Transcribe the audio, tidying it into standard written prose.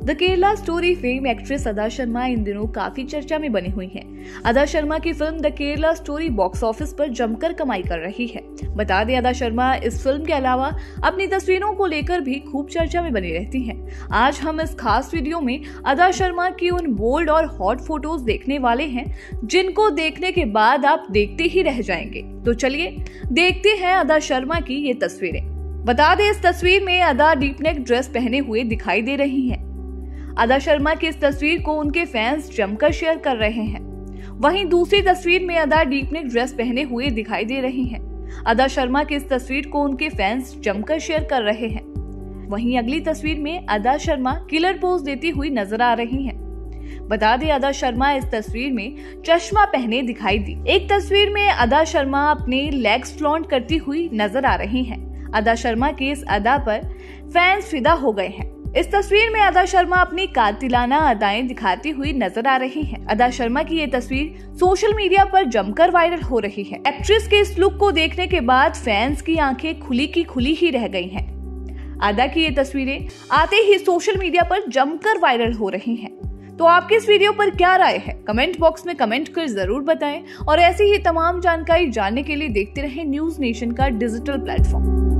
The Kerala story fame actress Adah Sharma इन दिनों काफी चर्चा में बनी हुई हैं। अदा शर्मा की film the Kerala story box office पर जमकर कमाई कर रही है। बता दें, अदा शर्मा इस फिल्म के अलावा अपनी तस्वीरों को लेकर भी खूब चर्चा में बनी रहती हैं। आज हम इस खास वीडियो में अदा शर्मा की उन बोल्ड और हॉट फोटोज देखने वाले हैं जिनको देखने के बाद आप देखते ही रह जाएंगे। तो चलिए देखते हैं अदा शर्मा की ये तस्वीरें। बता दें, इस तस्वीर में अदा डीप नेक ड्रेस पहने हुए दिखाई दे रही हैं। अदा शर्मा की इस तस्वीर को उनके फैंस जमकर शेयर कर रहे हैं। वहीं दूसरी तस्वीर में अदा डीप नेक ड्रेस पहने हुए दिखाई दे रही हैं। अदा शर्मा की इस तस्वीर को उनके फैंस जमकर शेयर कर रहे हैं। वहीं अगली तस्वीर में अदा शर्मा किलर पोज देती हुई नजर आ रही हैं। बता दें, अदा शर्मा इस तस्वीर में चश्मा पहने दिखाई दी। एक तस्वीर में अदा शर्मा अपने लेग्स फ्लॉन्ट करती हुई नजर आ रही हैं। अदा शर्मा की इस अदा पर फैंस फिदा हो गए हैं। इस तस्वीर में अदा शर्मा अपनी कातिलाना अदाएं दिखाती हुई नजर आ रही हैं। अदा शर्मा की ये तस्वीर सोशल मीडिया पर जमकर वायरल हो रही है। एक्ट्रेस के इस लुक को देखने के बाद फैंस की आंखें खुली की खुली ही रह गई हैं। अदा की ये तस्वीरें आते ही सोशल मीडिया पर जमकर वायरल हो रही हैं। तो आपकी इस वीडियो पर क्या राय है? कमेंट बॉक्स में कमेंट कर जरूर बताएं और ऐसी ही तमाम जानकारी जानने के लिए देखते रहें न्यूज नेशन का डिजिटल प्लेटफॉर्म।